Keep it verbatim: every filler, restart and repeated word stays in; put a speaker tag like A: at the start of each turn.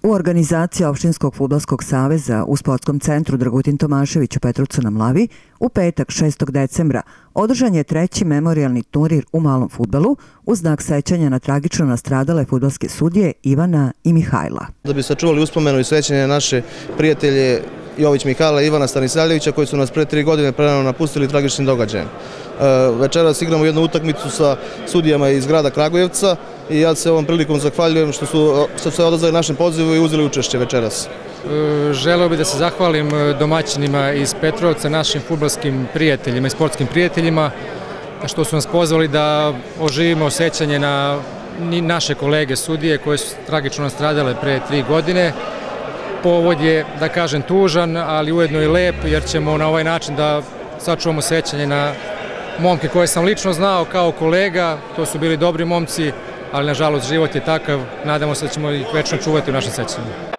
A: U organizaciji Opštinskog fudbalskog saveza u Sportskom centru Dragutin Tomašević u Petrovcu na Mlavi u petak šestog decembra održan je treći memorijalni turnir u malom fudbalu u znak sećanja na tragično nastradale fudbalske sudije Ivana i Mihajla.
B: Da bi sačuvali uspomenu i sećanje na naše prijatelje Jović Mihajla i Ivana Stanisavljevića koji su nas pre tri godine prerano napustili tragičnim događajem. Večeras igramo jednu utakmicu sa sudijama iz grada Kragujevca i ja se ovom prilikom zahvaljujem što su se odazvali našem pozivu i uzeli učešće večeras.
C: Želeo bih da se zahvalim domaćinima iz Petrovca, našim fudbalskim prijateljima i sportskim prijateljima što su nas pozvali da oživimo sećanje na naše kolege sudije koje su tragično nastradale pre tri godine. Povod je, da kažem, tužan, ali ujedno i lep, jer ćemo na ovaj način da sačuvamo sećanje na momke koje sam lično znao kao kolega. To su bili dobri momci, ali nažalost život je takav. Nadamo se da ćemo ih večno čuvati u našem sećanju.